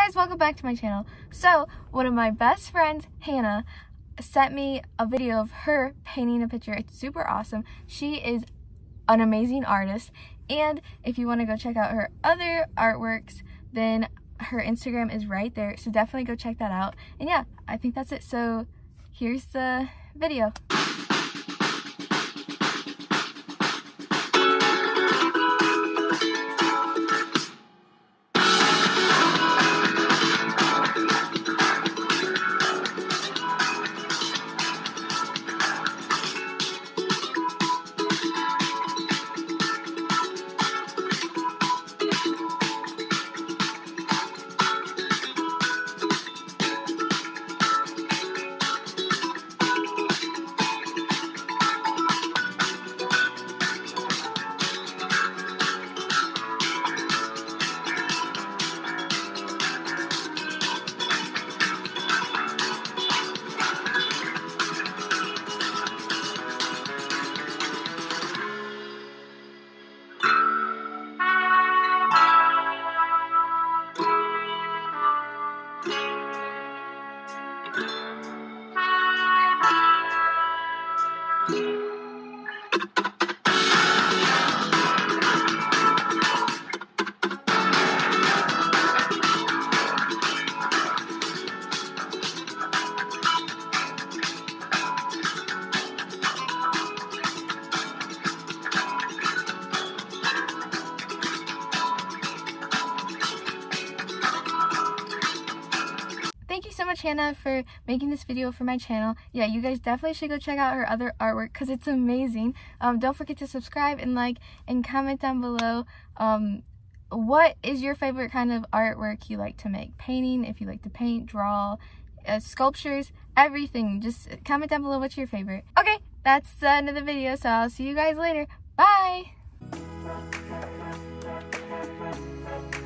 guys, welcome back to my channel. So one of my best friends, Hannah, sent me a video of her painting a picture. It's super awesome. She is an amazing artist, and if you want to go check out her other artworks, then her Instagram is right there, so definitely go check that out. And yeah, I think that's it. So here's the video. Thank you so much, Hannah, for making this video for my channel. Yeah, you guys definitely should go check out her other artwork because it's amazing. Don't forget to subscribe and like and comment down below what is your favorite kind of artwork you like to make. Painting, if you like to paint, draw, sculptures, everything. Just comment down below what's your favorite. Okay, that's the end of the video, so I'll see you guys later. Bye!